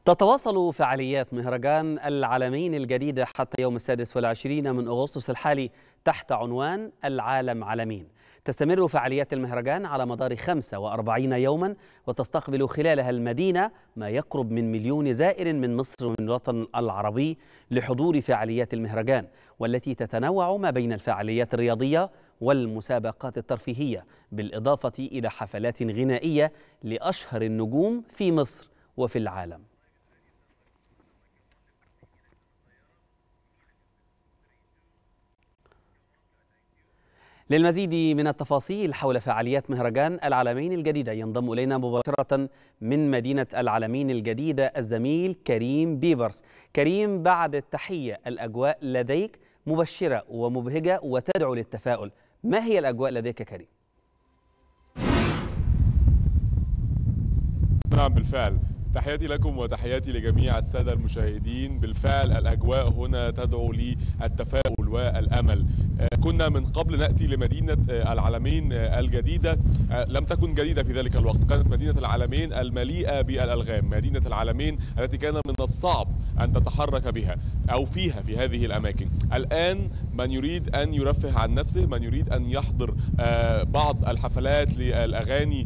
تتواصل فعاليات مهرجان العالمين الجديدة حتى يوم 26 من أغسطس الحالي تحت عنوان العالم عالمين. تستمر فعاليات المهرجان على مدار 45 يوما، وتستقبل خلالها المدينة ما يقرب من 1,000,000 زائر من مصر ومن الوطن العربي لحضور فعاليات المهرجان، والتي تتنوع ما بين الفعاليات الرياضية والمسابقات الترفيهية، بالإضافة إلى حفلات غنائية لأشهر النجوم في مصر وفي العالم. للمزيد من التفاصيل حول فعاليات مهرجان العالمين الجديدة ينضم إلينا مباشرة من مدينة العالمين الجديدة الزميل كريم بيبرس. كريم، بعد التحية، الأجواء لديك مبشرة ومبهجة وتدعو للتفاؤل، ما هي الأجواء لديك يا كريم؟ نعم بالفعل، تحياتي لكم وتحياتي لجميع السادة المشاهدين. بالفعل الأجواء هنا تدعو للتفاؤل والأمل. كنا من قبل نأتي لمدينة العالمين الجديدة، لم تكن جديدة في ذلك الوقت، كانت مدينة العالمين المليئة بالألغام، مدينة العالمين التي كان من الصعب أن تتحرك بها أو فيها في هذه الأماكن. الآن من يريد أن يرفه عن نفسه، من يريد أن يحضر بعض الحفلات للأغاني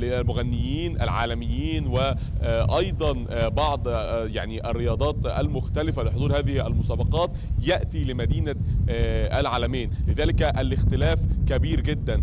للمغنيين العالميين وأيضا بعض يعني الرياضات المختلفة لحضور هذه المسابقات، يأتي لمدينة العالمين. لذلك الاختلاف كبير جدا،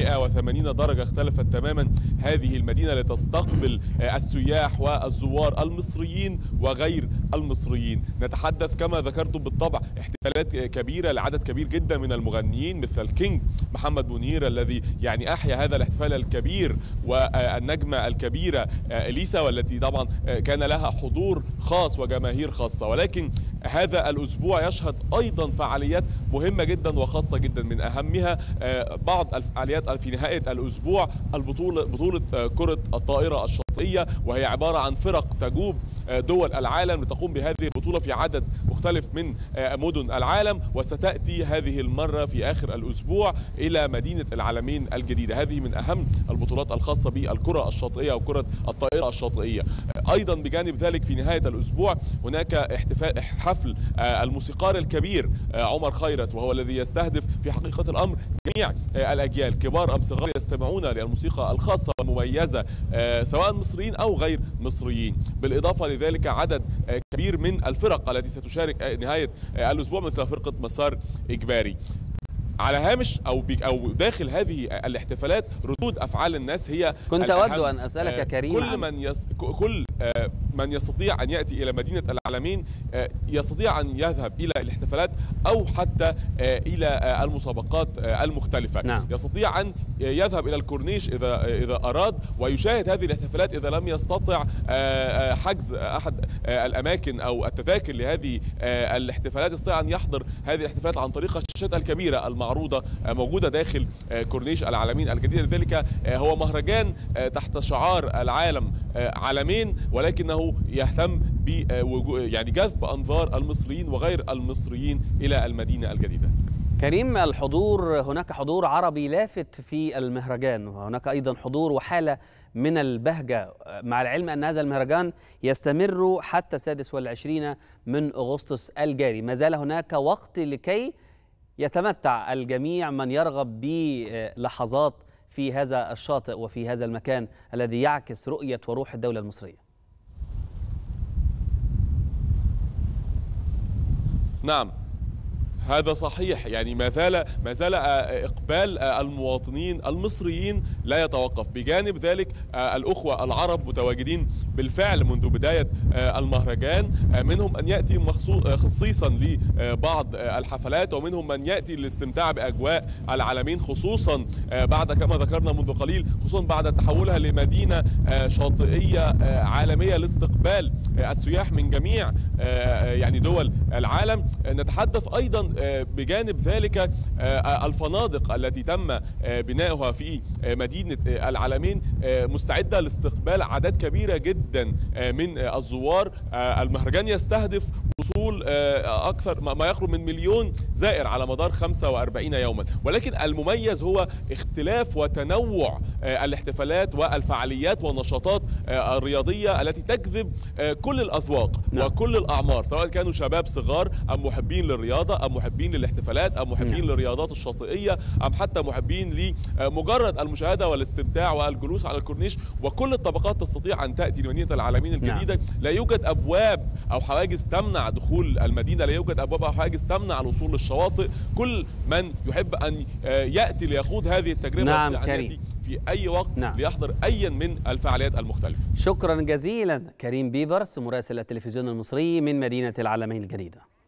180 درجة اختلفت تماما هذه المدينة لتستقبل السياح والزوار المصريين وغير المصريين. نتحدث كما ذكرتم بالطبع احتفالات كبيرة لعدد كبير جدا من المغنيين، مثل الكينج محمد منير الذي يعني أحيا هذا الاحتفال الكبير، والنجمة الكبيرة إليسا والتي طبعا كان لها حضور خاص وجماهير خاصة. ولكن هذا الأسبوع يشهد أيضا فعاليات مهمة جدا وخاصة جدا، من أهمها بعض الفعاليات في نهاية الأسبوع بطولة كرة الطائرة الشاطئية، وهي عبارة عن فرق تجوب دول العالم لتقوم بهذه البطولة في عدد مختلف من مدن العالم، وستأتي هذه المرة في آخر الأسبوع إلى مدينة العالمين الجديدة. هذه من أهم البطولات الخاصة بالكرة الشاطئية أو كرة الطائرة الشاطئية. أيضا بجانب ذلك في نهاية الأسبوع هناك حفل الموسيقار الكبير عمر خيرت، وهو الذي يستهدف في حقيقة الأمر جميع الأجيال، كبار أم صغار، يستمعون للموسيقى الخاصة والمميزة سواء مصريين أو غير مصريين. بالإضافة لذلك عدد كبير من الفرق التي ستشارك نهاية الأسبوع، مثل فرقة مسار إجباري. على هامش أو داخل هذه الاحتفالات ردود أفعال الناس هي كنت أود أن أسألك كريم، كل من يستطيع أن يأتي إلى مدينة العالمين يستطيع أن يذهب إلى الاحتفالات أو حتى إلى المسابقات المختلفة. نعم. يستطيع أن يذهب إلى الكورنيش إذا أراد ويشاهد هذه الاحتفالات، إذا لم يستطع حجز أحد الأماكن أو التذاكر لهذه الاحتفالات، يستطيع أن يحضر هذه الاحتفالات عن طريق الشاشات الكبيرة المعروضة موجودة داخل كورنيش العالمين الجديدة. لذلك هو مهرجان تحت شعار العالم عالمين، ولكنه يهتم يعني جذب أنظار المصريين وغير المصريين إلى المدينة الجديدة. كريم، الحضور، هناك حضور عربي لافت في المهرجان، وهناك أيضا حضور وحالة من البهجة، مع العلم أن هذا المهرجان يستمر حتى 26 من أغسطس الجاري. ما زال هناك وقت لكي يتمتع الجميع من يرغب بلحظات في هذا الشاطئ وفي هذا المكان الذي يعكس رؤية وروح الدولة المصرية. نعم هذا صحيح، يعني ما زال إقبال المواطنين المصريين لا يتوقف. بجانب ذلك الأخوة العرب متواجدين بالفعل منذ بداية المهرجان، منهم من يأتي خصيصا لبعض الحفلات، ومنهم من يأتي للاستمتاع بأجواء العالمين، خصوصا بعد كما ذكرنا منذ قليل، خصوصا بعد تحولها لمدينة شاطئية عالمية لاستقبال السياح من جميع يعني دول العالم. نتحدث أيضا بجانب ذلك الفنادق التي تم بناؤها في مدينة العلمين مستعدة لاستقبال أعداد كبيرة جدا من الزوار. المهرجان يستهدف وصول أكثر ما يقرب من 1,000,000 زائر على مدار 45 يوما، ولكن المميز هو اختلاف وتنوع الاحتفالات والفعاليات والنشاطات الرياضية التي تجذب كل الأذواق وكل الأعمار، سواء كانوا شباب صغار أم محبين للرياضة أم محبين للاحتفالات أم محبين للرياضات الشاطئية أم حتى محبين لمجرد المشاهدة والاستمتاع والجلوس على الكورنيش، وكل الطبقات تستطيع أن تأتي لمدينة العلمين الجديدة. لا يوجد أبواب أو حواجز تمنع دخول المدينة، لا يوجد أبواب أو حواجز تمنع الوصول للشواطئ. كل من يحب أن يأتي ليخوض هذه التجربة يستطيع أن يأتي في أي وقت ليحضر أي من الفعاليات المختلفة. شكرا جزيلا كريم بيبرس مراسل التلفزيون المصري من مدينة العلمين الجديدة.